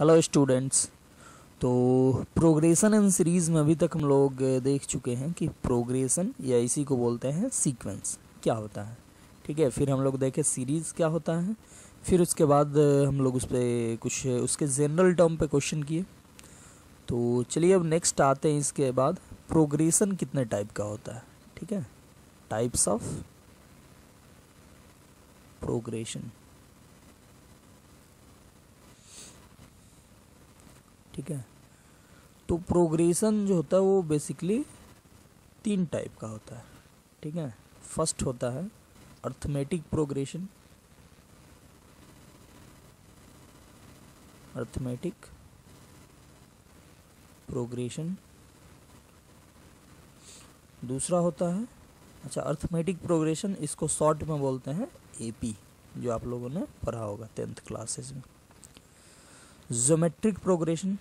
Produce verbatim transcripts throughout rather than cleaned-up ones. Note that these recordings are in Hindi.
Hello students. तो प्रोग्रेशन एंड सीरीज़ में अभी तक हम लोग देख चुके हैं कि प्रोग्रेशन या इसी को बोलते हैं सीक्वेंस क्या होता है। ठीक है, फिर हम लोग देखे सीरीज़ क्या होता है, फिर उसके बाद हम लोग उस पर कुछ उसके जनरल टर्म पे क्वेश्चन किए। तो चलिए अब नेक्स्ट आते हैं इसके बाद प्रोग्रेशन कितने टाइप का होता है। ठीक है, टाइप्स ऑफ प्रोग्रेशन। ठीक है, तो प्रोग्रेशन जो होता है वो बेसिकली तीन टाइप का होता है। ठीक है, फर्स्ट होता है अर्थमेटिक प्रोग्रेशन। अर्थमेटिक प्रोग्रेशन दूसरा होता है, अच्छा अर्थमेटिक प्रोग्रेशन इसको शॉर्ट में बोलते हैं एपी, जो आप लोगों ने पढ़ा होगा टेंथ क्लासेस में। ज्योमेट्रिक प्रोग्रेशन,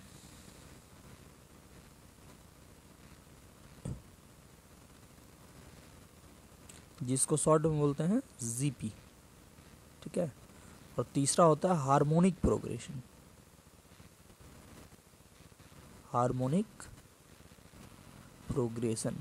जिसको शॉर्ट में बोलते हैं जीपी। ठीक है, और तीसरा होता है हार्मोनिक प्रोग्रेशन। हार्मोनिक प्रोग्रेशन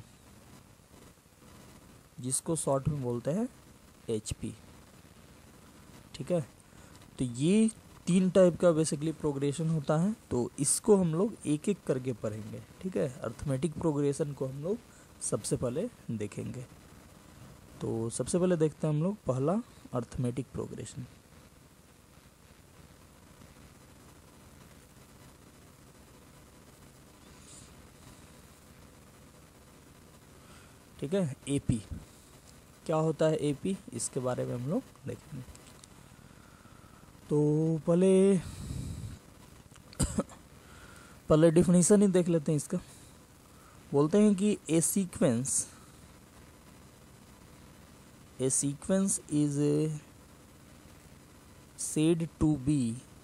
जिसको शॉर्ट में बोलते हैं एचपी। ठीक है, तो ये तीन टाइप का बेसिकली प्रोग्रेशन होता है, तो इसको हम लोग एक एक करके पढ़ेंगे। ठीक है, अर्थमेटिक प्रोग्रेशन को हम लोग सबसे पहले देखेंगे। तो सबसे पहले देखते हैं हम लोग पहला अर्थमेटिक प्रोग्रेशन। ठीक है, एपी क्या होता है, एपी इसके बारे में हम लोग देखेंगे। तो पहले पहले डिफिनीशन ही देख लेते हैं इसका। बोलते हैं कि a sequence A sequence is uh, said to be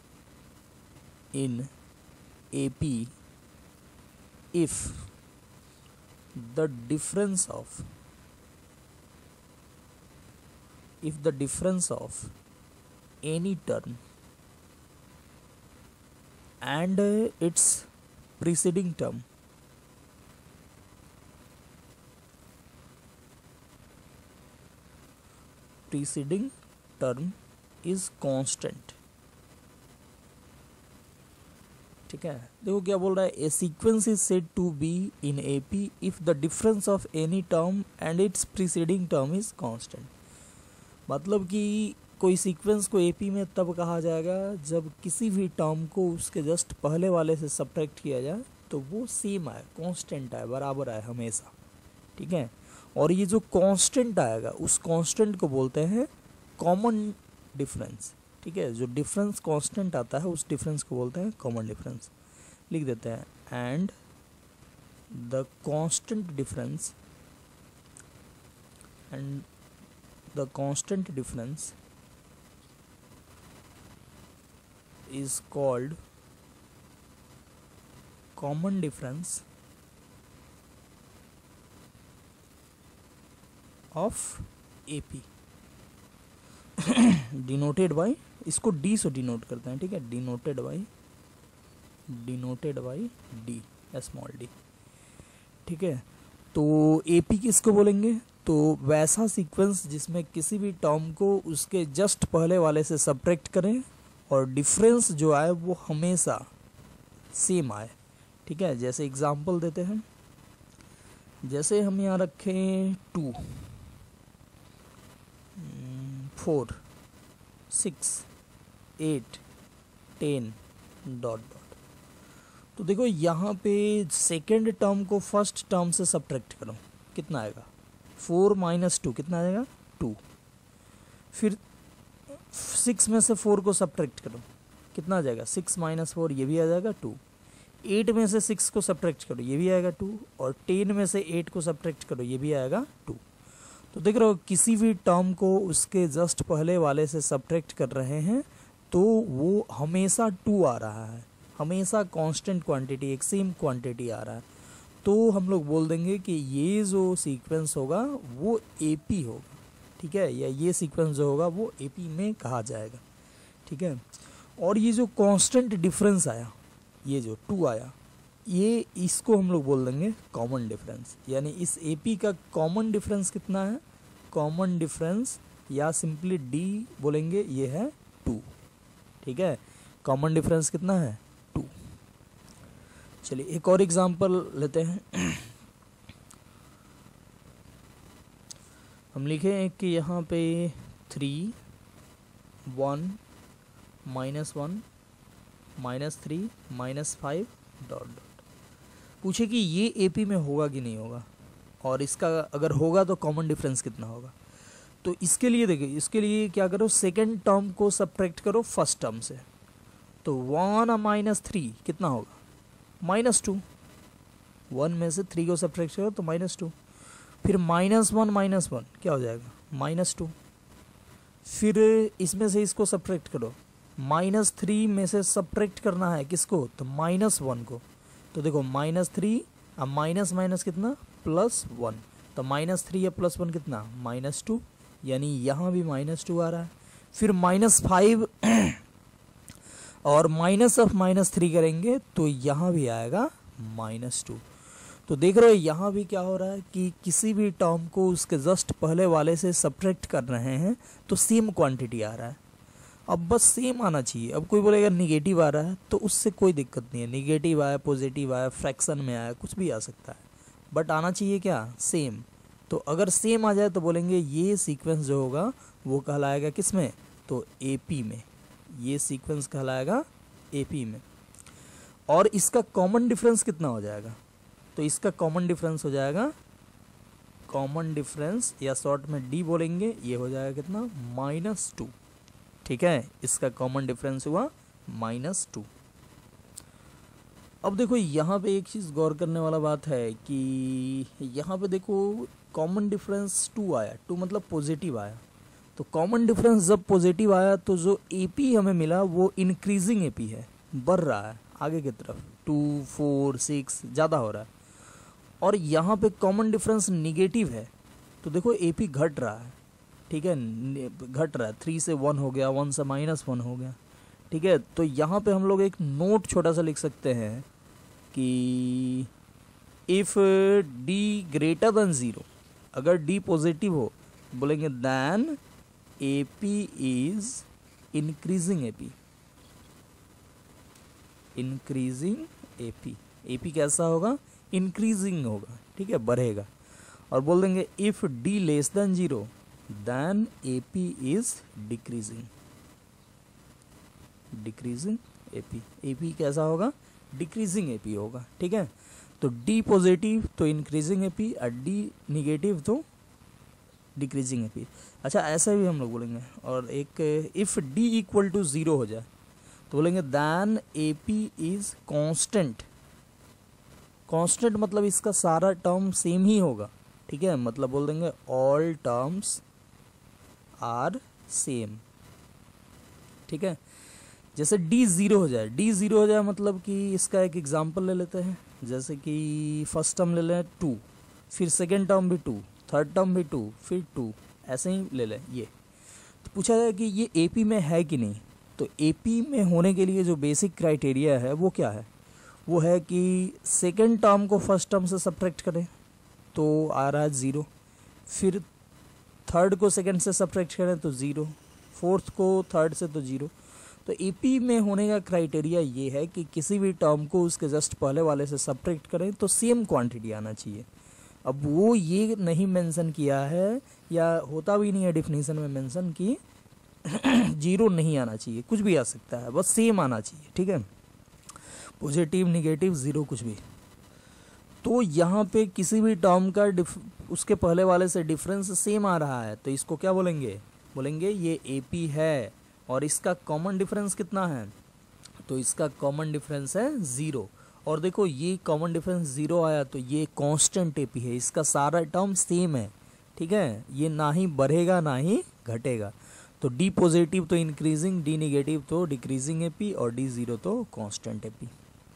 in A P if the difference of if the difference of any term and uh, its preceding term preceding term is constant। ठीक है, देखो क्या बोल रहा है, a sequence is said to be in AP if the difference of any term and its preceding term is constant. मतलब कि कोई सीक्वेंस को एपी में तब कहा जाएगा जब किसी भी टर्म को उसके जस्ट पहले वाले से सब्ट्रैक्ट किया जाए तो वो सेम आए, कांस्टेंट आए, बराबर आए हमेशा। ठीक है, और ये जो कांस्टेंट आएगा उस कांस्टेंट को बोलते हैं कॉमन डिफरेंस। ठीक है, जो डिफरेंस कांस्टेंट आता है उस डिफरेंस को बोलते हैं कॉमन डिफरेंस। लिख देते हैं, and the constant difference and the constant difference is called common difference of AP denoted by, इसको डी से डिनोट करते हैं। ठीक है, denoted by denoted by D, small D. ठीक है, तो एपी किसको बोलेंगे, तो वैसा सीक्वेंस जिसमें किसी भी टर्म को उसके जस्ट पहले वाले से सब्ट्रैक्ट करें और डिफरेंस जो आए वो हमेशा सेम आए। ठीक है, जैसे एग्जांपल देते हैं, जैसे हम यहाँ रखें two, four, six, eight, ten, dot dot. तो देखो यहाँ पे सेकेंड टर्म को फर्स्ट टर्म से सब्ट्रैक्ट करो, कितना आएगा, फोर माइनस टू कितना आएगा, टू। फिर सिक्स में से फोर को सब्ट्रैक्ट करो, कितना आ जाएगा, सिक्स माइनस फोर, ये भी आ जाएगा टू। एट में से सिक्स को सब्ट्रैक्ट करो, ये भी आएगा टू, और टेन में से एट को सब्ट्रैक्ट करो, ये भी आएगा टू। तो देख रहे हो किसी भी टर्म को उसके जस्ट पहले वाले से सब्ट्रैक्ट कर रहे हैं तो वो हमेशा टू आ रहा है, हमेशा कांस्टेंट क्वांटिटी, एक सेम क्वांटिटी आ रहा है। तो हम लोग बोल देंगे कि ये जो सीक्वेंस होगा वो एपी होगा। ठीक है, या ये सीक्वेंस जो होगा वो एपी में कहा जाएगा। ठीक है, और ये जो कांस्टेंट डिफरेंस आया, ये जो टू आया, ये इसको हम लोग बोल देंगे कॉमन डिफरेंस। यानी इस एपी का कॉमन डिफरेंस कितना है, कॉमन डिफरेंस या सिंपली डी बोलेंगे, ये है टू। ठीक है, कॉमन डिफरेंस कितना है, टू। चलिए एक और एग्जांपल लेते हैं। हम लिखें कि यहाँ पे three one minus one minus three minus five dot dot. पूछे कि ये एपी में होगा कि नहीं होगा, और इसका अगर होगा तो कॉमन डिफरेंस कितना होगा। तो इसके लिए देखिए, इसके लिए क्या करो, सेकेंड टर्म को सब्ट्रैक्ट करो फर्स्ट टर्म से। तो वन माइनस थ्री कितना होगा, माइनस टू। वन में से थ्री को सब्ट्रैक्ट करो तो माइनस टू। फिर माइनस वन माइनस वन क्या हो जाएगा, माइनस टू। फिर इसमें से इसको सब्ट्रैक्ट करो, माइनस थ्री में से सब्ट्रैक्ट करना है किसको, तो माइनस वन को। तो देखो माइनस थ्री, अब माइनस माइनस कितना, प्लस वन। तो माइनस थ्री या प्लस वन कितना, माइनस टू। यानी यहाँ भी माइनस टू आ रहा है। फिर माइनस फाइव और माइनस ऑफ माइनस थ्री करेंगे तो यहाँ भी आएगा माइनस टू। तो देख रहे हो यहाँ भी क्या हो रहा है कि किसी भी टर्म को उसके जस्ट पहले वाले से सब्ट्रैक्ट कर रहे हैं तो सेम क्वांटिटी आ रहा है। अब बस सेम आना चाहिए। अब कोई बोलेगा निगेटिव आ रहा है तो उससे कोई दिक्कत नहीं है, निगेटिव आया, पॉजिटिव आया, फ्रैक्शन में आया, कुछ भी आ सकता है, बट आना चाहिए क्या, सेम। तो अगर सेम आ जाए तो बोलेंगे ये सीक्वेंस जो होगा वो कहलाएगा किस में, तो एपी में। ये सीक्वेंस कहलाएगा एपी में। और इसका कॉमन डिफरेंस कितना हो जाएगा, तो इसका कॉमन डिफरेंस हो जाएगा, कॉमन डिफरेंस या शॉर्ट में डी बोलेंगे, ये हो जाएगा कितना, माइनस टू। ठीक है, इसका कॉमन डिफरेंस हुआ माइनस टू। अब देखो यहाँ पे एक चीज़ गौर करने वाला बात है कि यहाँ पे देखो कॉमन डिफरेंस टू आया, टू मतलब पॉजिटिव आया। तो कॉमन डिफरेंस जब पॉजिटिव आया तो जो एपी हमें मिला वो इंक्रीजिंग एपी है, बढ़ रहा है आगे की तरफ, टू फोर सिक्स ज़्यादा हो रहा है। और यहाँ पे कॉमन डिफरेंस निगेटिव है तो देखो एपी घट रहा है। ठीक है, घट रहा है, थ्री से वन हो गया, वन से माइनस वन हो गया। ठीक है, तो यहाँ पे हम लोग एक नोट छोटा सा लिख सकते हैं कि if D greater than zero, अगर डी पॉजिटिव हो बोलेंगे then A P is increasing A P, increasing A P. A P कैसा होगा, इंक्रीजिंग होगा। ठीक है, बढ़ेगा। और बोल देंगे if D less than zero then A P is decreasing, decreasing A P. A P कैसा होगा, डिक्रीजिंग ए पी होगा। ठीक है, तो डी पॉजिटिव तो इंक्रीजिंग ए पी और डी निगेटिव तो डिक्रीजिंग ए पी। अच्छा, ऐसा भी हम लोग बोलेंगे। और एक if D equal to zero हो जाए तो बोलेंगे then A P is constant. Constant मतलब इसका सारा टर्म सेम ही होगा। ठीक है, मतलब बोल देंगे ऑल टर्म्स आर सेम। ठीक है, जैसे डी ज़ीरो हो जाए, डी ज़ीरो हो जाए मतलब कि इसका एक एग्जांपल ले लेते हैं। जैसे कि फर्स्ट टर्म ले लें टू, फिर सेकेंड टर्म भी टू, थर्ड टर्म भी टू, फिर टू, ऐसे ही ले लें। ये तो पूछा जाए कि ये एपी में है कि नहीं। तो एपी में होने के लिए जो बेसिक क्राइटेरिया है वो क्या है, वो है कि सेकेंड टर्म को फर्स्ट टर्म से सब्ट्रैक्ट करें तो आ रहा है ज़ीरो, फिर थर्ड को सेकंड से सब्ट्रैक्ट करें तो ज़ीरो, फोर्थ को थर्ड से तो ज़ीरो। तो एपी में होने का क्राइटेरिया ये है कि किसी भी टर्म को उसके जस्ट पहले वाले से सब्ट्रैक्ट करें तो सेम क्वांटिटी आना चाहिए। अब वो ये नहीं मेंशन किया है, या होता भी नहीं है डिफिनीशन में मेंशन कि जीरो नहीं आना चाहिए, कुछ भी आ सकता है, बस सेम आना चाहिए। ठीक है, पॉजिटिव निगेटिव ज़ीरो कुछ भी। तो यहाँ पे किसी भी टर्म का उसके पहले वाले से डिफरेंस सेम आ रहा है तो इसको क्या बोलेंगे, बोलेंगे ये एपी है। और इसका कॉमन डिफरेंस कितना है, तो इसका कॉमन डिफरेंस है ज़ीरो। और देखो ये कॉमन डिफरेंस ज़ीरो आया तो ये कांस्टेंट एपी है, इसका सारा टर्म सेम है। ठीक है, ये ना ही बढ़ेगा ना ही घटेगा। तो डी पॉजिटिव तो इंक्रीजिंग, डी नेगेटिव तो डिक्रीजिंग एपी और डी ज़ीरो तो कांस्टेंट एपी।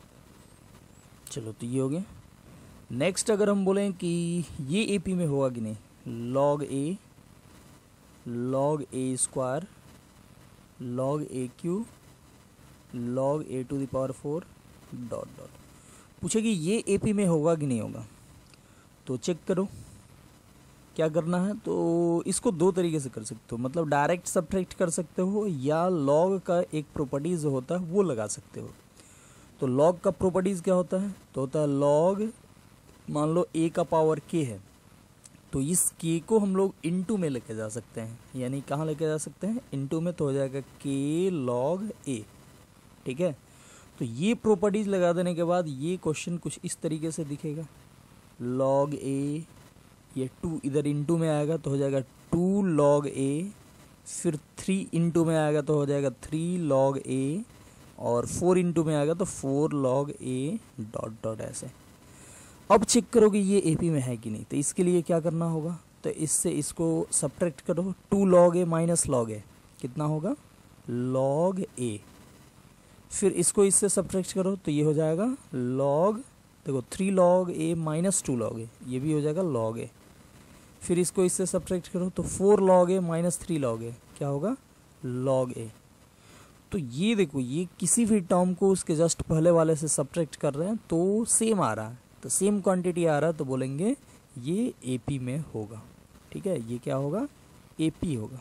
चलो तो ये हो गया। नेक्स्ट अगर हम बोलें कि ये एपी में होगा कि नहीं, log A, log A square, log A cube log A to the power four dot dot. पूछेगी ये ए पी में होगा कि नहीं होगा, तो चेक करो क्या करना है। तो इसको दो तरीके से कर सकते हो, मतलब डायरेक्ट सब्ट्रैक्ट कर सकते हो या लॉग का एक प्रॉपर्टीज जो होता है वो लगा सकते हो। तो लॉग का प्रॉपर्टीज क्या होता है, तो होता है लॉग, मान लो ए का पावर के है, तो इस के को हम लोग इनटू में लेके जा सकते हैं, यानी कहाँ लेके जा सकते हैं, इनटू में, तो हो जाएगा के लॉग ए। ठीक है, तो ये प्रॉपर्टीज लगा देने के बाद ये क्वेश्चन कुछ इस तरीके से दिखेगा, लॉग ए, ये टू इधर इनटू में आएगा तो हो जाएगा टू लॉग ए, फिर थ्री इंटू में आएगा तो हो जाएगा थ्री लॉग ए, और फोर इंटू में आएगा तो four log A dot dot ऐसे। अब चेक करोगे ये एपी में है कि नहीं, तो इसके लिए क्या करना होगा, तो इससे इसको सब्ट्रैक्ट करो, two log A minus log A कितना होगा, लॉग ए, फिर इसको इससे सब्ट्रैक्ट करो तो ये हो जाएगा लॉग, देखो three log A minus two log A, ये भी हो जाएगा लॉग ए, फिर इसको इससे सब्ट्रैक्ट करो तो four log A minus three log A क्या होगा, लॉग ए। तो ये देखो ये किसी भी टर्म को उसके जस्ट पहले वाले से सब्ट्रैक्ट कर रहे हैं तो सेम आ रहा है, तो सेम क्वांटिटी आ रहा है, तो बोलेंगे ये एपी में होगा। ठीक है, ये क्या होगा, एपी होगा,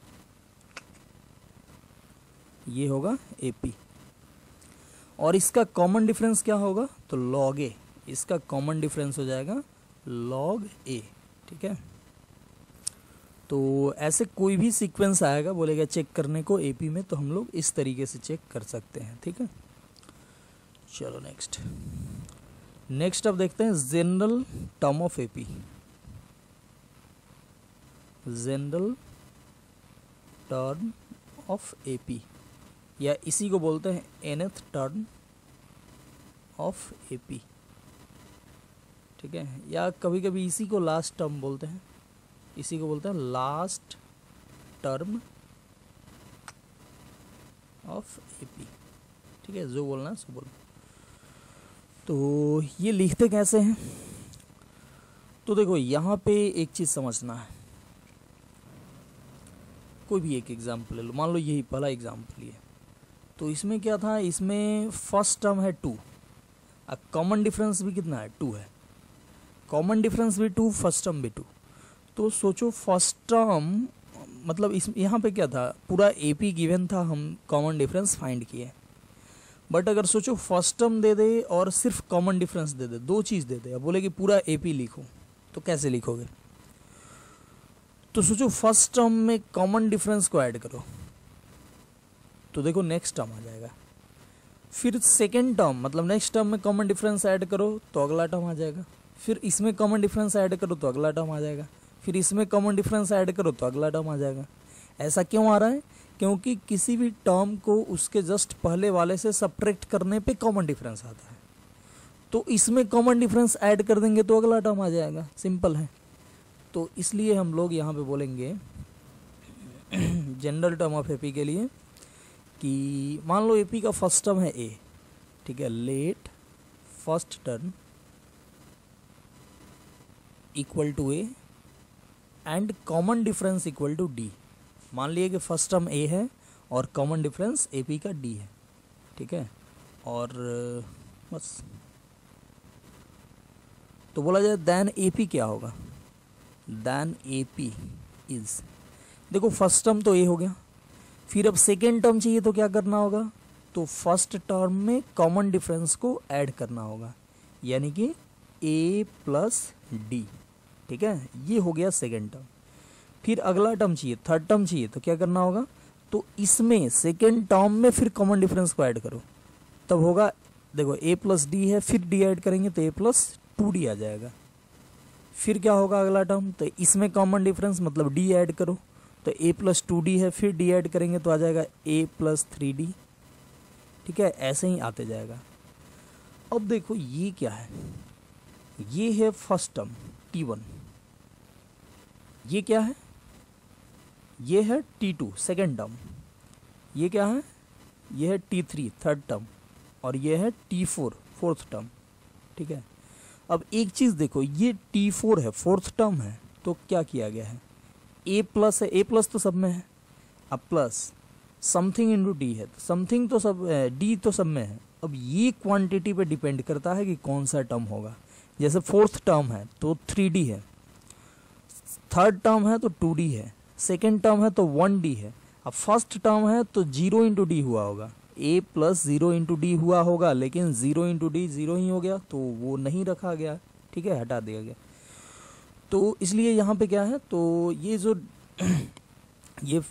ये होगा एपी। और इसका कॉमन डिफरेंस क्या होगा, तो लॉग ए, इसका कॉमन डिफरेंस हो जाएगा लॉग ए। ठीक है, तो ऐसे कोई भी सीक्वेंस आएगा बोलेगा चेक करने को एपी में, तो हम लोग इस तरीके से चेक कर सकते हैं। ठीक है, चलो नेक्स्ट नेक्स्ट अब देखते हैं general term of AP. General term of AP, या इसी को बोलते हैं एनथ टर्म ऑफ एपी। ठीक है, या कभी कभी इसी को लास्ट टर्म बोलते हैं, इसी को बोलते हैं लास्ट टर्म ऑफ एपी। ठीक है, जो बोलना है सो बोलो। तो ये लिखते कैसे हैं, तो देखो यहाँ पे एक चीज़ समझना है, कोई भी एक एग्जाम्पल ले लो, मान लो यही पहला एग्जाम्पल ये, तो इसमें क्या था, इसमें फर्स्ट टर्म है टू, अब कॉमन डिफरेंस भी कितना है, टू है, कॉमन डिफरेंस भी टू, फर्स्ट टर्म भी टू। तो सोचो फर्स्ट टर्म मतलब इस यहाँ पे क्या था, पूरा एपी गिवन था, हम कॉमन डिफरेंस फाइंड किए, बट अगर सोचो फर्स्ट टर्म दे दे और सिर्फ कॉमन डिफरेंस दे दे, दो चीज़ दे दे, अब बोले कि पूरा एपी लिखो, तो कैसे लिखोगे, तो सोचो फर्स्ट टर्म में कॉमन डिफरेंस को ऐड करो तो देखो नेक्स्ट टर्म आ जाएगा, फिर सेकेंड टर्म मतलब नेक्स्ट टर्म में कॉमन डिफरेंस ऐड करो तो अगला टर्म आ जाएगा, फिर इसमें कॉमन डिफरेंस ऐड करो तो अगला टर्म आ जाएगा, फिर इसमें कॉमन डिफरेंस ऐड करो तो अगला टर्म आ जाएगा। ऐसा क्यों आ रहा है, क्योंकि किसी भी टर्म को उसके जस्ट पहले वाले से सब्ट्रैक्ट करने पे कॉमन डिफरेंस आता है, तो इसमें कॉमन डिफरेंस ऐड कर देंगे तो अगला टर्म आ जाएगा, सिंपल है। तो इसलिए हम लोग यहाँ पे बोलेंगे जनरल टर्म ऑफ एपी के लिए कि मान लो एपी का फर्स्ट टर्म है ए, ठीक है, let first term equal to A and common difference equal to D. मान लिए कि फर्स्ट टर्म ए है और कॉमन डिफरेंस एपी का डी है। ठीक है, और बस तो बोला जाए देन एपी क्या होगा, देन एपी इज, देखो फर्स्ट टर्म तो ए हो गया, फिर अब सेकेंड टर्म चाहिए तो क्या करना होगा, तो फर्स्ट टर्म में कॉमन डिफरेंस को ऐड करना होगा, यानी कि ए प्लस डी। ठीक है, ये हो गया सेकेंड टर्म। फिर अगला टर्म चाहिए, थर्ड टर्म चाहिए तो क्या करना होगा, तो इसमें सेकेंड टर्म में फिर कॉमन डिफरेंस को ऐड करो, तब होगा, देखो ए प्लस डी है, फिर डी ऐड करेंगे तो ए प्लस टू डी आ जाएगा। फिर क्या होगा अगला टर्म, तो इसमें कॉमन डिफरेंस मतलब डी ऐड करो, तो ए प्लस टू डी है, फिर डी ऐड करेंगे तो आ जाएगा ए प्लस थ्री डी। ठीक है, ऐसे ही आते जाएगा। अब देखो ये क्या है, ये है फर्स्ट टर्म टी वन, ये क्या है, ये है टी टू सेकेंड टर्म, ये क्या है, ये है टी थ्री थर्ड टर्म, और ये है टी फोर फोर्थ टर्म। ठीक है, अब एक चीज़ देखो, ये टी फोर है, फोर्थ टर्म है, तो क्या किया गया है, ए प्लस है, ए प्लस तो सब में है, अब प्लस समथिंग इंटू डी है, समथिंग तो सब डी तो सब में है। अब ये क्वांटिटी पे डिपेंड करता है कि कौन सा टर्म होगा। जैसे फोर्थ टर्म है तो थ्री डी है, थर्ड टर्म है तो टू डी है, सेकेंड टर्म है तो वन डी है। अब फर्स्ट टर्म है तो जीरो इंटू डी हुआ होगा, ए प्लस जीरो इंटू डी हुआ होगा, लेकिन जीरो इंटू डी जीरो ही हो गया तो वो नहीं रखा गया, ठीक है, हटा दिया गया। तो इसलिए यहाँ पे क्या है, तो ये जो ये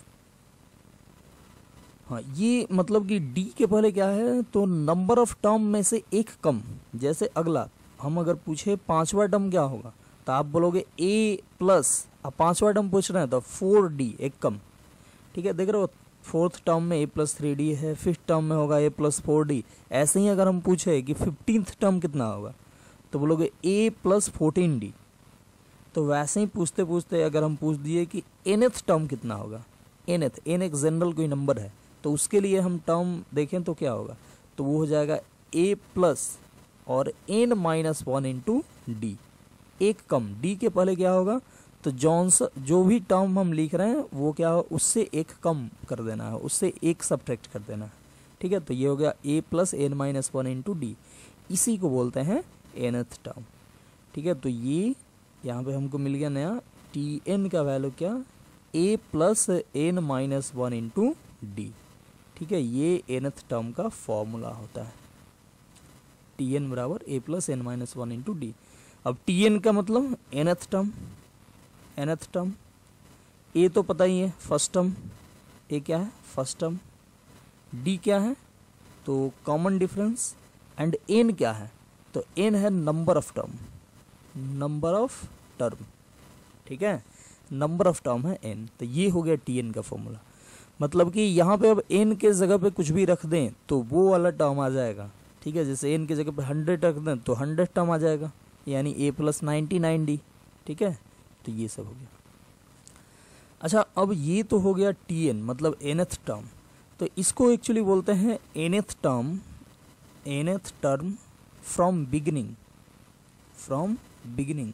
हाँ ये मतलब कि डी के पहले क्या है, तो नंबर ऑफ टर्म में से एक कम। जैसे अगला हम अगर पूछे पांचवा टर्म क्या होगा, तो आप बोलोगे ए प्लस, अब पांचवा टर्म पूछ रहे हैं तो फोर डी एक कम, ठीक है, देख रहे हो फोर्थ टर्म में ए प्लस थ्री डी है, फिफ्थ टर्म में होगा ए प्लस फोर डी। ऐसे ही अगर हम पूछे कि फिफ्टींथ टर्म कितना होगा तो बोलोगे ए प्लस फोर्टीन डी। तो वैसे ही पूछते पूछते अगर हम पूछ दिए कि एनथ टर्म कितना होगा, एनथ, एन एक जनरल कोई नंबर है, तो उसके लिए हम टर्म देखें तो क्या होगा, तो वो हो जाएगा ए प्लस और N minus one into d, एक कम। डी के पहले क्या होगा, तो जॉन्स जो भी टर्म हम लिख रहे हैं वो क्या हो, उससे एक कम कर देना है, उससे एक सब्ट्रैक्ट कर देना है, ठीक है। तो ये हो गया a plus N minus one into d, इसी को बोलते हैं एनथ टर्म, ठीक है। तो ये यहाँ पे हमको मिल गया नया टी एन का वैल्यू क्या, a plus N minus one into d, ठीक है। ये एनथ टर्म का फॉर्मूला होता है, टी एन बराबर a plus N minus one into d. अब टी एन का मतलब nth term, nth term, a तो पता ही है फर्स्ट टर्म, ए क्या है फर्स्ट टर्म, डी क्या है तो कॉमन डिफरेंस, एंड एन क्या है, तो एन है number of term, number of term, ठीक है, नंबर ऑफ टर्म है एन। तो ये हो गया टी एन का फॉर्मूला। मतलब कि यहाँ पे अब एन के जगह पे कुछ भी रख दें तो वो वाला टर्म आ जाएगा, ठीक है। जैसे एन के जगह पे हंड्रेड रख दें तो हंड्रेड टर्म आ जाएगा, यानी a plus ninety nine d, ठीक है। तो ये सब हो गया। अच्छा, अब ये तो हो गया टी एन मतलब एनथ टर्म। तो इसको एक्चुअली बोलते हैं nth term, nth term from beginning, from beginning.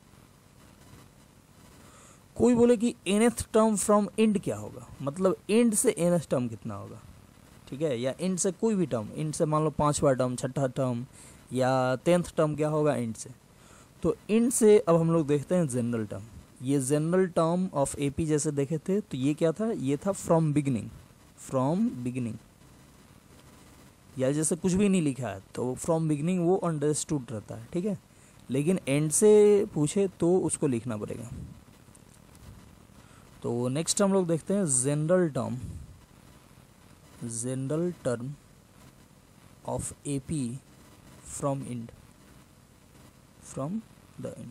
कोई बोले कि एनथ टर्म फ्रॉम एंड क्या होगा, मतलब एंड से एनथ टर्म कितना होगा, ठीक है, या एंड से कोई भी टर्म, एंड से मान लो पांचवा टर्म, छठा टर्म या टेंथ टर्म क्या होगा एंड से। तो एंड से अब हम लोग देखते हैं जनरल टर्म। ये जनरल टर्म ऑफ एपी जैसे देखे थे तो ये क्या था, ये था फ्रॉम बिगिनिंग, फ्रॉम बिगिनिंग, या जैसे कुछ भी नहीं लिखा है तो फ्रॉम बिगिनिंग वो अंडरस्टूड रहता है, ठीक है। लेकिन एंड से पूछे तो उसको लिखना पड़ेगा। तो नेक्स्ट हम लोग देखते हैं general term, general term of AP from end, from the end,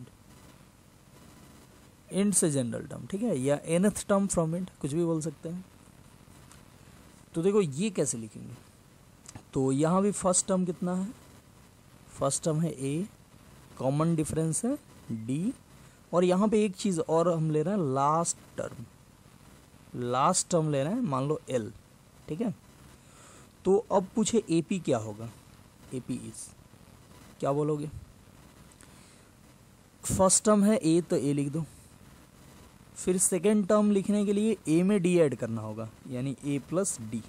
end से जनरल टर्म, ठीक है, या एनथ टर्म फ्रॉम एंड, कुछ भी बोल सकते हैं। तो देखो ये कैसे लिखेंगे, तो यहाँ भी फर्स्ट टर्म कितना है, फर्स्ट टर्म है ए, कॉमन डिफरेंस है डी, और यहाँ पे एक चीज़ और हम ले रहे हैं लास्ट टर्म, लास्ट टर्म ले रहे हैं मान लो एल, ठीक है। तो अब पूछे एपी क्या होगा, एपी इज क्या बोलोगे, फर्स्ट टर्म है ए तो ए लिख दो, फिर सेकेंड टर्म लिखने के लिए ए में डी ऐड करना होगा यानी ए प्लस डी,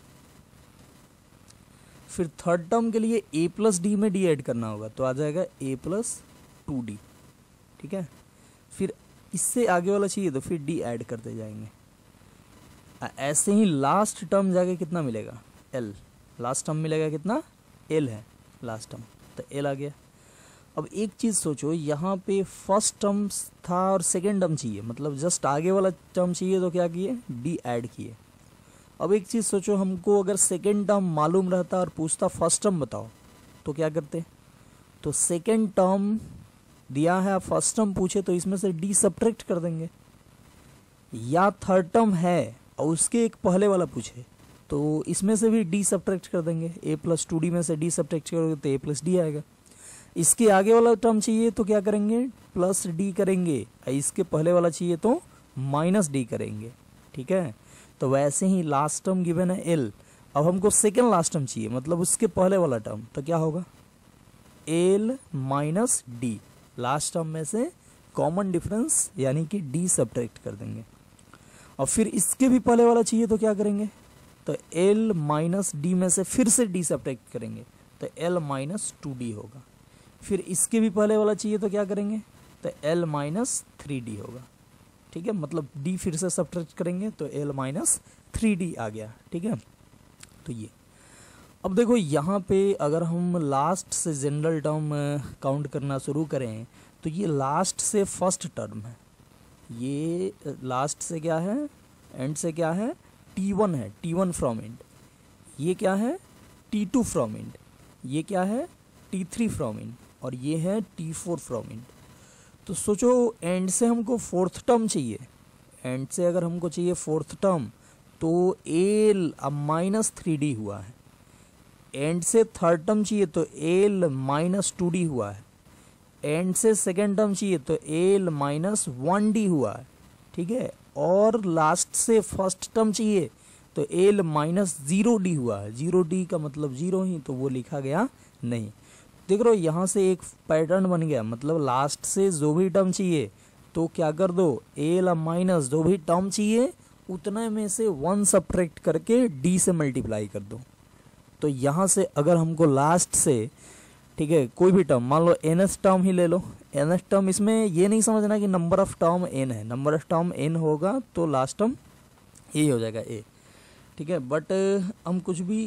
फिर थर्ड टर्म के लिए ए प्लस डी में डी ऐड करना होगा तो आ जाएगा ए प्लस टू डी, ठीक है। फिर इससे आगे वाला चाहिए तो फिर डी ऐड करते जाएंगे। ऐसे ही लास्ट टर्म जाके कितना मिलेगा, एल, लास्ट टर्म मिलेगा कितना, एल है लास्ट टर्म, तो एल आ गया। अब एक चीज़ सोचो, यहाँ पे फर्स्ट टर्म था और सेकेंड टर्म चाहिए, मतलब जस्ट आगे वाला टर्म चाहिए तो क्या किए, डी ऐड किए। अब एक चीज़ सोचो, हमको अगर सेकेंड टर्म मालूम रहता और पूछता फर्स्ट टर्म बताओ तो क्या करते, तो सेकेंड टर्म दिया है, फर्स्ट टर्म पूछे तो इसमें से डी सब्ट्रैक्ट कर देंगे। या थर्ड टर्म है और उसके एक पहले वाला पूछे तो इसमें से भी डी सब्ट्रैक्ट कर देंगे, ए प्लस टू डी में से डी सब्ट्रैक्ट करोगे तो ए प्लस डी आएगा। इसके आगे वाला टर्म चाहिए तो क्या करेंगे, प्लस डी करेंगे, इसके पहले वाला चाहिए तो माइनस डी करेंगे, ठीक है। तो वैसे ही लास्ट टर्म गिवन है एल, अब हमको सेकेंड लास्ट टर्म चाहिए मतलब उसके पहले वाला टर्म, तो क्या होगा l minus d, last term में से कॉमन डिफरेंस यानी कि डी सब्ट्रैक्ट कर देंगे। और फिर इसके भी पहले वाला चाहिए तो क्या करेंगे, तो एल माइनस डी में से फिर से डी सब्ट्रैक्ट करेंगे तो एल माइनस टू डी होगा। फिर इसके भी पहले वाला चाहिए तो क्या करेंगे, तो एल माइनस थ्री डी होगा। ठीक है, मतलब डी फिर से सब्ट्रैक्ट करेंगे तो एल माइनस थ्री डी आ गया। ठीक है, तो ये अब देखो यहाँ पे अगर हम लास्ट से जनरल टर्म काउंट करना शुरू करें तो ये लास्ट से फर्स्ट टर्म है, ये लास्ट से क्या है, एंड से क्या है, टी वन है, टी वन फ्रॉम एंड, ये क्या है, टी टू फ्रॉम एंड, ये क्या है, टी थ्री फ्रॉम एंड, और ये है टी फोर फ्रॉम एंड। तो सोचो एंड से हमको फोर्थ टर्म चाहिए, एंड से अगर हमको चाहिए फोर्थ टर्म तो एल अब माइनस थ्री डी हुआ है, एंड से थर्ड टर्म चाहिए तो एल माइनस टू डी हुआ है, एंड से सेकेंड टर्म चाहिए तो एल माइनस वन डी हुआ है। ठीक है, और लास्ट से फर्स्ट टर्म चाहिए तो एल माइनस जीरो डी हुआ है। जीरो डी का मतलब जीरो ही, तो वो लिखा गया नहीं। देख रहे हो यहाँ से एक पैटर्न बन गया, मतलब लास्ट से जो भी टर्म चाहिए तो क्या कर दो, एल माइनस जो भी टर्म चाहिए उतने में से वन सब्ट्रैक्ट करके डी से मल्टीप्लाई कर दो। तो यहाँ से अगर हमको लास्ट से, ठीक है, कोई भी टर्म मान लो एनएस टर्म ही ले लो, एनएस टर्म, इसमें ये नहीं समझना कि नंबर ऑफ टर्म एन है, नंबर ऑफ टर्म एन होगा तो लास्ट टर्म ए हो जाएगा ए। ठीक है, बट हम कुछ भी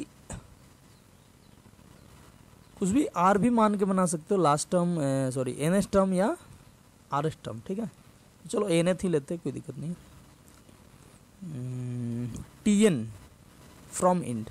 कुछ भी आर भी मान के बना सकते हो, last term sorry nth term या आर एस टर्म। ठीक है, चलो एन एथ ही लेते, कोई दिक्कत नहीं। T n from end,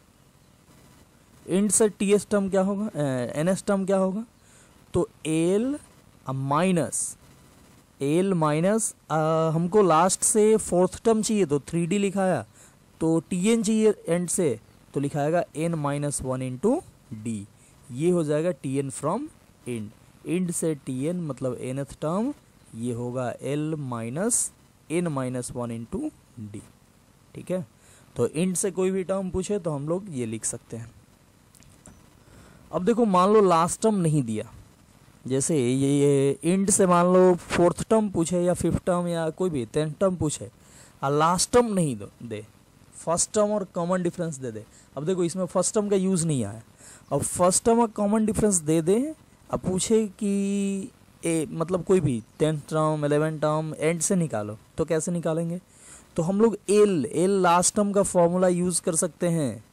end से टी एस टर्म क्या होगा, एन एस टर्म क्या होगा, तो एल माइनस एल माइनस हमको लास्ट से फोर्थ टर्म चाहिए तो थ्री डी लिखाया, तो टी एन चाहिए एंड से तो लिखाएगा n minus one into D, ये हो जाएगा t n from end. End से टी एन मतलब एन एथ टर्म, ये होगा l minus n minus one into d. ठीक है, तो इंड से कोई भी टर्म पूछे तो हम लोग ये लिख सकते हैं। अब देखो मान लो लास्ट टर्म नहीं दिया, जैसे ये ये इंड से मान लो फोर्थ टर्म पूछे या फिफ्थ टर्म या कोई भी टेंथ टर्म पूछे और लास्ट टर्म नहीं दो दे, फर्स्ट टर्म और कॉमन डिफरेंस दे दे। अब देखो इसमें फर्स्ट टर्म का यूज़ नहीं आया, अब फर्स्ट टर्म और कॉमन डिफरेंस दे दे, अब पूछे कि ए मतलब कोई भी tenth term eleven term end से निकालो, तो कैसे निकालेंगे, तो हम लोग एल एल लास्ट टर्म का फॉर्मूला यूज़ कर सकते हैं।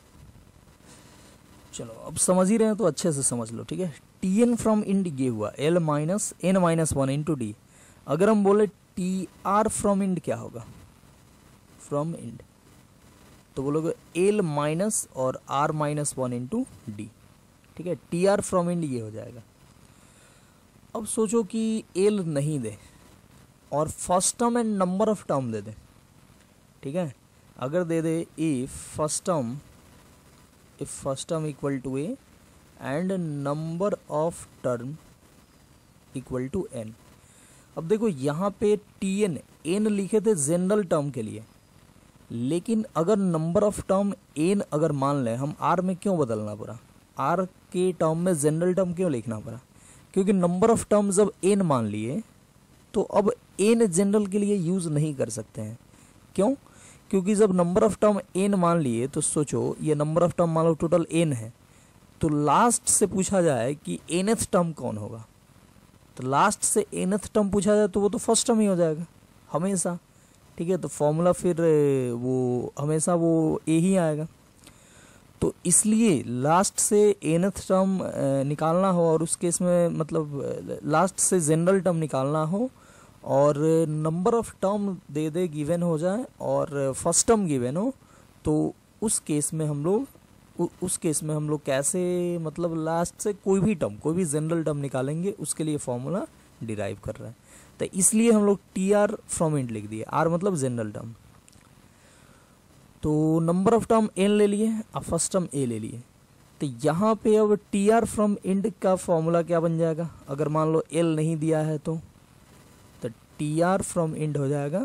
चलो अब समझ ही रहे हैं तो अच्छे से समझ लो। ठीक है, टी एन फ्रॉम इंड ये हुआ l minus n minus one into d. अगर हम बोले टी आर फ्रॉम इंड क्या होगा, फ्रॉम इंड तो बोलोगे एल माइनस और r minus one into d. ठीक है, टी आर फ्रॉम इंड ये हो जाएगा। अब सोचो कि एल नहीं दे और first term and number of term दे दे। ठीक है, अगर दे दे if first term if first term equal to a and number of term equal to n। अब देखो यहाँ पे टी एन एन लिखे थे जनरल टर्म के लिए, लेकिन अगर नंबर ऑफ टर्म एन अगर मान लें हम, आर में क्यों बदलना पड़ा, आर के टर्म में जनरल टर्म क्यों लिखना पड़ा, क्योंकि नंबर ऑफ टर्म जब एन मान लिए तो अब एन जनरल के लिए यूज़ नहीं कर सकते हैं। क्यों, क्योंकि जब नंबर ऑफ टर्म एन मान लिए तो सोचो ये नंबर ऑफ टर्म मान लो टोटल एन है, तो लास्ट से पूछा जाए कि एनथ टर्म कौन होगा, तो लास्ट से एनथ टर्म पूछा जाए तो वो तो फर्स्ट टर्म ही हो जाएगा हमेशा। ठीक है, तो फॉर्मूला फिर वो हमेशा वो ए ही आएगा। तो इसलिए लास्ट से एनथ टर्म निकालना हो और उस केस में मतलब लास्ट से जनरल टर्म निकालना हो और नंबर ऑफ टर्म दे दे गिवन हो जाए और फर्स्ट टर्म गिवन हो, तो उस केस में हम लोग उस केस में हम लोग कैसे मतलब लास्ट से कोई भी टर्म कोई भी जनरल टर्म निकालेंगे, उसके लिए फॉर्मूला डिराइव कर रहे हैं। तो इसलिए हम लोग टी आर फ्रॉम इंड लिख दिए, आर मतलब जनरल टर्म। तो नंबर ऑफ टर्म एन ले लिए और फर्स्ट टर्म ए ले लिए, तो यहाँ पे अब टी आर फ्रॉम इंड का फॉर्मूला क्या बन जाएगा, अगर मान लो एल नहीं दिया है तो टी आर फ्रॉम इंड हो जाएगा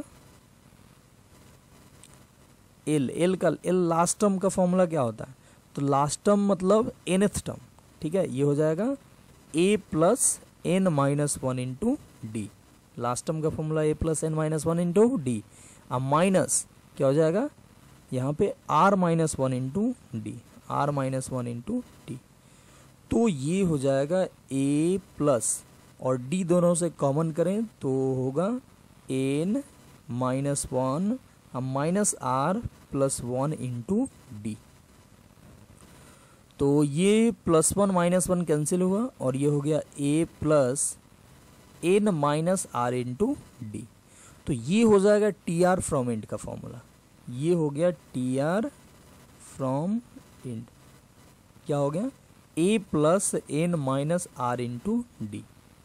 एल, एल का एल लास्ट टर्म का फॉर्मूला क्या होता है, तो लास्ट टर्म मतलब एनथ टर्म। ठीक है, ये हो जाएगा a plus N minus one into d, last term का फॉर्मूला ए plus N minus one into d. अब माइनस क्या हो जाएगा, यहाँ पे r minus one into d, r minus one into D. तो ये हो जाएगा ए प्लस और डी दोनों से कॉमन करें तो होगा n minus one minus are plus one into D. तो ये plus one minus one cancel हुआ और ये हो गया a plus N minus are into D. तो ये हो जाएगा टी आर फ्रॉम इंड का फॉर्मूला। ये हो गया टी आर फ्रॉम इंड, क्या हो गया a plus N minus are into d.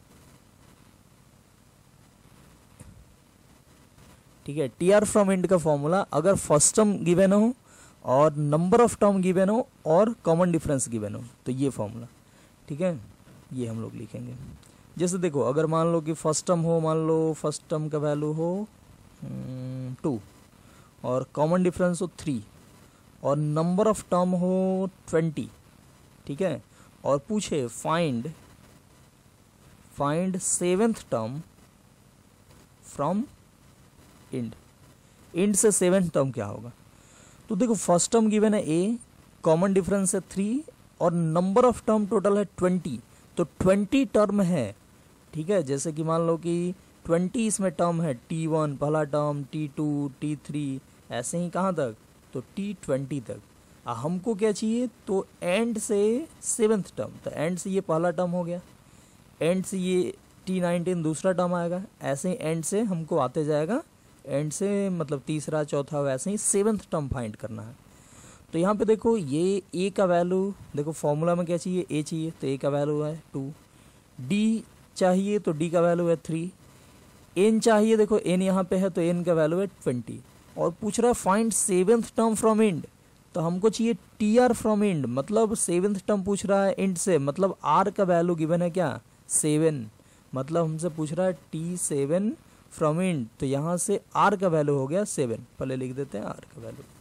ठीक है, टी आर फ्रॉम इंड का फॉर्मूला अगर फर्स्ट टर्म गिवन हो और नंबर ऑफ टर्म गिवन हो और कॉमन डिफरेंस गिवन हो तो ये फॉर्मूला। ठीक है, ये हम लोग लिखेंगे। जैसे देखो अगर मान लो कि फर्स्ट टर्म हो, मान लो फर्स्ट टर्म का वैल्यू हो टू और कॉमन डिफरेंस हो थ्री और नंबर ऑफ टर्म हो ट्वेंटी। ठीक है, और पूछे find find seventh term from end, end से सेवेंथ टर्म क्या होगा। तो देखो फर्स्ट टर्म गिवन है ए, कॉमन डिफरेंस है थ्री और नंबर ऑफ टर्म टोटल है ट्वेंटी, तो ट्वेंटी टर्म है। ठीक है, जैसे कि मान लो कि ट्वेंटी इसमें टर्म है, टी वन पहला term, t two, T three, ऐसे ही कहाँ तक तो टी ट्वेंटी तक। आ, हमको क्या चाहिए तो एंड से सेवेंथ टर्म, तो एंड से ये पहला टर्म हो गया, एंड से ये टी नाइनटीन दूसरा टर्म आएगा, ऐसे ही एंड से हमको आते जाएगा, एंड से मतलब तीसरा चौथा, वैसे ही सेवेंथ टर्म फाइंड करना है। तो यहाँ पे देखो ये ए का वैल्यू, देखो फॉर्मूला में क्या चाहिए ए चाहिए तो ए का वैल्यू है टू, डी चाहिए तो डी का वैल्यू है थ्री, एन चाहिए देखो एन यहाँ पे है तो एन का वैल्यू है ट्वेंटी, और पूछ रहा है find seventh term from end, तो हमको चाहिए टी आर फ्रॉम इंड, मतलब सेवेंथ टर्म पूछ रहा है इंड से, मतलब आर का वैल्यू गिवन है क्या सेवन, मतलब हमसे पूछ रहा है टी सेवन फ्रॉम इंड, तो यहाँ से आर का वैल्यू हो गया सेवन, पहले लिख देते हैं आर का वैल्यू,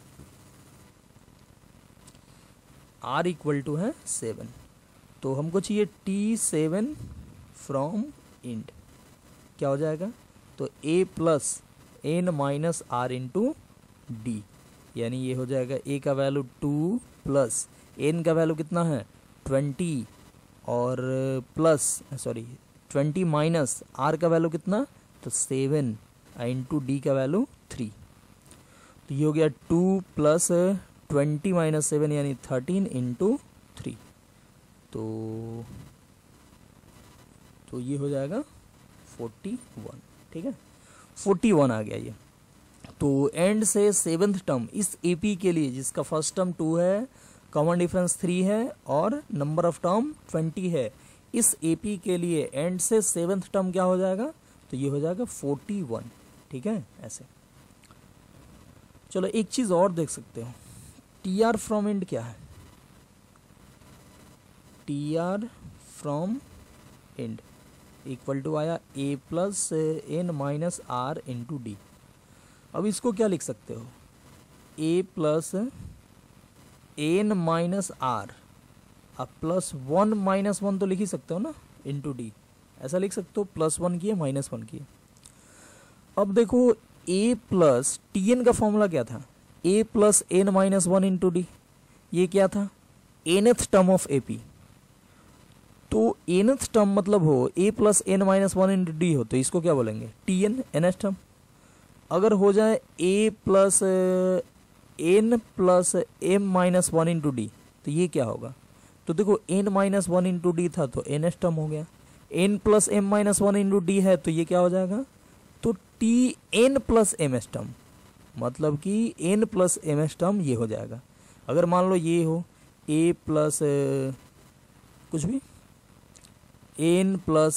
आर इक्वल टू है सेवन। तो हमको चाहिए टी सेवन फ्रॉम इंड, क्या हो जाएगा तो ए plus N minus are into d, यानी ये हो जाएगा ए का वैल्यू टू प्लस एन का वैल्यू कितना है ट्वेंटी और plus sorry twenty minus r का वैल्यू कितना तो सेवन इंटू डी का वैल्यू थ्री। तो ये हो गया two plus twenty minus seven यानी थर्टीन इंटू थ्री, तो तो ये हो जाएगा फोर्टी वन। ठीक है, फोर्टी वन आ गया ये। तो एंड से सेवेंथ टर्म इस एपी के लिए जिसका फर्स्ट टर्म टू है, कॉमन डिफरेंस थ्री है और नंबर ऑफ टर्म ट्वेंटी है, इस एपी के लिए एंड से सेवेंथ टर्म क्या हो जाएगा तो ये हो जाएगा फोर्टी वन। ठीक है, ऐसे। चलो एक चीज और देख सकते हो, टी आर फ्रॉम इंड क्या है, t are from end equal to आया a plus N minus are into d. अब इसको क्या लिख सकते हो a plus N minus r, अब प्लस वन माइनस वन तो लिख ही सकते हो ना इंटू डी, ऐसा लिख सकते हो, प्लस वन की है माइनस वन की है। अब देखो ए प्लस टी एन का फॉर्मूला क्या था a plus N minus one into D, ये क्या था nth term of A P. तो एनथ टर्म मतलब हो a plus N minus one into d हो तो इसको क्या बोलेंगे टी एन एनथ टर्म। अगर हो जाए a plus n plus m minus one into D तो ये क्या होगा, तो देखो n minus one into d था तो एन एस टर्म हो गया, n plus m minus one into D है तो ये क्या हो जाएगा तो t n plus m s term, मतलब कि n plus m s term ये हो जाएगा। अगर मान लो ये हो ए प्लस कुछ भी n plus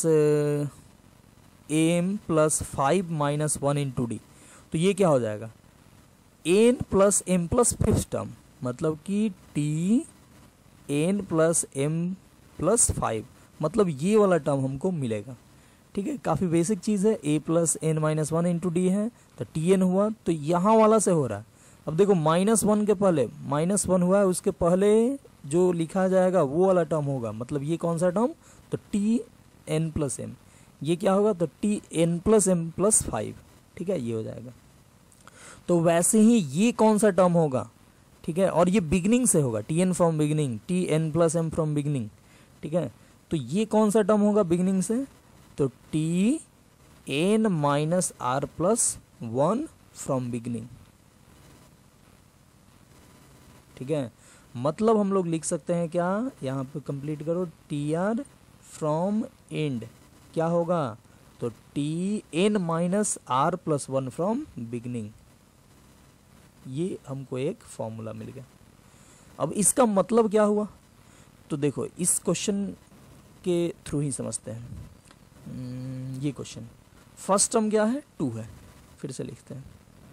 m plus five minus one into D तो ये क्या हो जाएगा n plus m plus fifth term, मतलब कि t n plus m plus five, मतलब ये वाला टर्म हमको मिलेगा। ठीक है, काफ़ी बेसिक चीज़ है, ए plus N minus one into D है तो टी एन हुआ, तो यहाँ वाला से हो रहा है। अब देखो माइनस वन के पहले माइनस वन हुआ है, उसके पहले जो लिखा जाएगा वो वाला टर्म होगा, मतलब ये कौन सा टर्म तो टी एन प्लस एम, ये क्या होगा तो t n plus m plus five. ठीक है, ये हो जाएगा। तो वैसे ही ये कौन सा टर्म होगा, ठीक है, और ये बिगनिंग से होगा, T n from beginning, t n plus m from beginning, ठीक है। तो ये कौन सा टर्म होगा बिगनिंग से, तो t N minus are plus one from beginning, ठीक है। मतलब हम लोग लिख सकते हैं क्या, यहाँ पे कंप्लीट करो, टी आर फ्रॉम एंड क्या होगा, तो t N minus are plus one from beginning. ये हमको एक फॉर्मूला मिल गया। अब इसका मतलब क्या हुआ, तो देखो इस क्वेश्चन के थ्रू ही समझते हैं। ये क्वेश्चन फर्स्ट टर्म क्या है, टू है, फिर से लिखते हैं।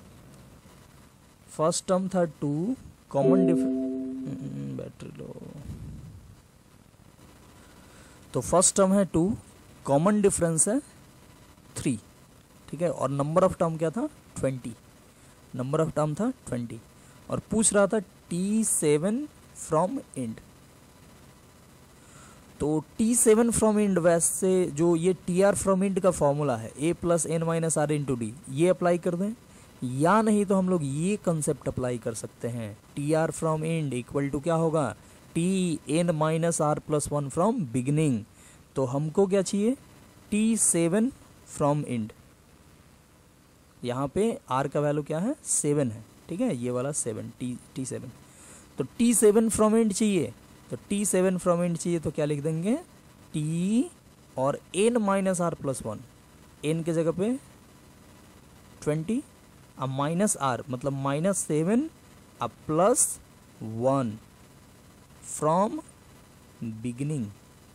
फर्स्ट टर्म था two, common difference, battery low, तो फर्स्ट टर्म है टू, कॉमन डिफरेंस है थ्री, ठीक है, और नंबर ऑफ टर्म क्या था, ट्वेंटी, नंबर ऑफ टर्म था ट्वेंटी, और पूछ रहा था टी सेवन फ्रॉम एंड। तो टी सेवन फ्रॉम एंड, वैसे जो ये टी आर फ्रॉम एंड का फॉर्मूला है, ए plus N minus are into D, ये अप्लाई कर दें, या नहीं तो हम लोग ये कंसेप्ट अप्लाई कर सकते हैं, T are from end equal to क्या होगा, T N minus are plus one from beginning. तो हमको क्या चाहिए, टी सेवन फ्रॉम एंड, यहाँ पे आर का वैल्यू क्या है, सेवन है, ठीक है, ये वाला सेवन, टी टी सेवन, तो टी सेवन फ्रॉम एंड चाहिए, तो टी सेवन फ्रॉम एंड चाहिए तो क्या लिख देंगे, टी और N minus are plus one, N के जगह पे ट्वेंटी, अब माइनस आर मतलब माइनस सेवन, अब प्लस वन फ्रॉम बिगिनिंग।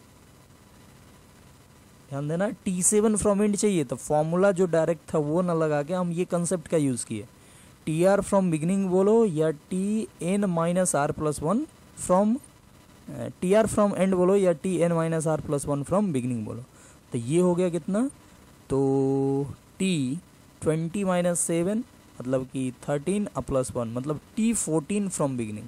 ध्यान देना, टी सेवन फ्रॉम एंड चाहिए तो फॉर्मूला जो डायरेक्ट था वो ना लगा के हम ये कंसेप्ट का यूज किए, टी आर फ्रॉम बिगिनिंग बोलो या T N minus are plus one from, T are from end बोलो या T N minus are plus one from beginning बोलो। तो ये हो गया कितना, तो टी ट्वेंटी माइनस सेवन मतलब कि थर्टीन अ प्लस वन मतलब टी फोर्टीन फ्रॉम बिगिनिंग।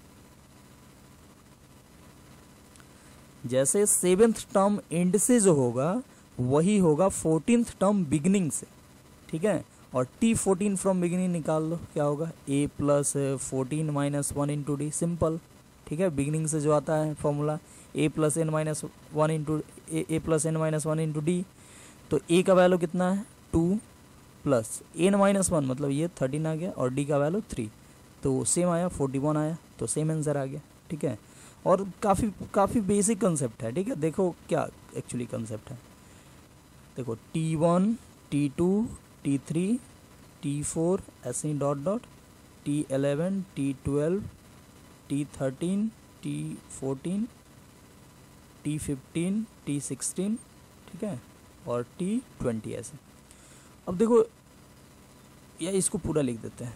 जैसे सेवेंथ टर्म एंड से जो होगा वही होगा फोर्टीन्थ टर्म बिगिनिंग से, ठीक है, और टी फोर्टीन फ्रॉम बिगिनिंग निकाल लो, क्या होगा, ए plus fourteen minus one into D, simple, ठीक है, बिगिनिंग से जो आता है formula, A plus N minus one into A plus N minus one into D. तो ए का वैल्यू कितना है, two plus N minus one मतलब ये थर्टीन आ गया, और डी का वैल्यू थ्री, तो सेम आया, फोर्टी वन आया, तो सेम आंसर आ गया, ठीक है। और काफ़ी काफ़ी बेसिक कंसेप्ट है, ठीक है। देखो क्या एक्चुअली कंसेप्ट है, देखो T one, T two, T three, T four, ऐसे ही dot dot, T eleven, T twelve, T thirteen, T fourteen, T fifteen, T sixteen, ठीक है, और टी ट्वेंटी ऐसे। अब देखो या इसको पूरा लिख देते हैं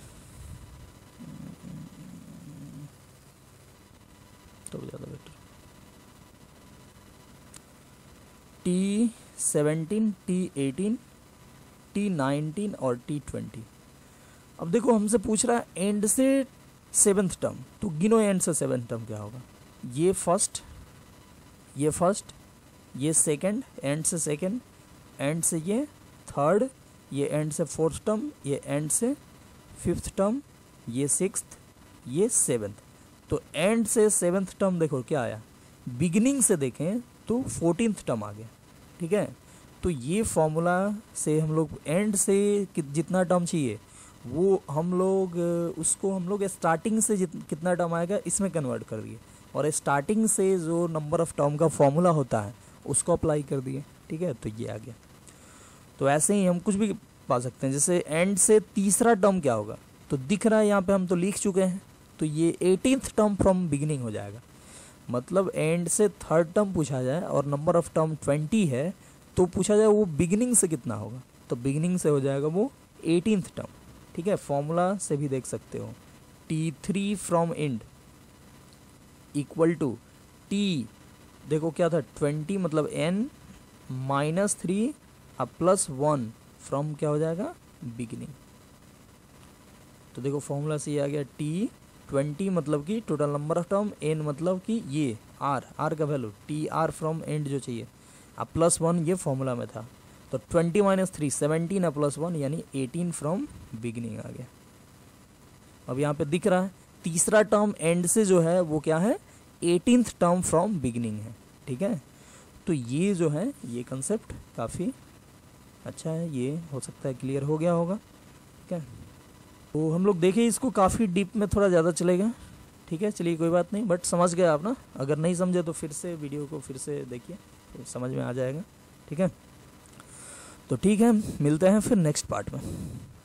तो ज़्यादा better, T seventeen, T eighteen, T nineteen और टी ट्वेंटी। अब देखो हमसे पूछ रहा है एंड से सेवेंथ टर्म, तो गिनो एंड से सेवेंथ टर्म क्या होगा, ये फर्स्ट, ये फर्स्ट, ये सेकंड, एंड से सेकंड, एंड से ये थर्ड, ये एंड से फोर्थ टर्म, ये एंड से फिफ्थ टर्म, ये सिक्स्थ, ये सेवेंथ। तो एंड से सेवेंथ टर्म देखो क्या आया, बिगिनिंग से देखें तो फोर्टीन्थ टर्म आ गया, ठीक है। तो ये फॉर्मूला से हम लोग एंड से जितना टर्म चाहिए वो हम लोग उसको हम लोग स्टार्टिंग से जित कितना टर्म आएगा इसमें कन्वर्ट कर दिए, और स्टार्टिंग से जो नंबर ऑफ टर्म का फॉर्मूला होता है उसको अप्लाई कर दिए, ठीक है। तो ये आ गया। तो ऐसे ही हम कुछ भी पा सकते हैं, जैसे एंड से तीसरा टर्म क्या होगा, तो दिख रहा है यहाँ पे हम तो लिख चुके हैं, तो ये एटीन्थ टर्म फ्रॉम बिगिनिंग हो जाएगा। मतलब एंड से थर्ड टर्म पूछा जाए और नंबर ऑफ टर्म ट्वेंटी है तो पूछा जाए वो बिगिनिंग से कितना होगा, तो बिगिनिंग से हो जाएगा वो एटीन्थ टर्म, ठीक है। फॉर्मूला से भी देख सकते हो, T three from end equal to T, देखो क्या था, ट्वेंटी मतलब एन माइनस थ्री अब प्लस वन फ्रॉम क्या हो जाएगा, बिगिनिंग। तो देखो फॉर्मूला से ये आ गया, टी ट्वेंटी मतलब कि total number of term, N मतलब कि ये आर, आर का value T are from end जो चाहिए, अब प्लस वन ये फॉर्मूला में था, तो ट्वेंटी माइनस थ्री सेवनटीन अब प्लस वन यानी एटीन फ्रॉम बिगिनिंग आ गया। अब यहाँ पे दिख रहा है तीसरा टर्म एंड से जो है वो क्या है, एटीन्थ टर्म फ्रॉम बिगिनिंग है, ठीक है। तो ये जो है ये कंसेप्ट काफ़ी अच्छा है, ये हो सकता है क्लियर हो गया होगा, ठीक है। तो हम लोग देखें इसको, काफ़ी डीप में थोड़ा ज़्यादा चलेगा, ठीक है। चलिए कोई बात नहीं, बट समझ गए आप ना, अगर नहीं समझे तो फिर से वीडियो को फिर से देखिए तो समझ में आ जाएगा, ठीक है। तो ठीक है, मिलते हैं फिर नेक्स्ट पार्ट में।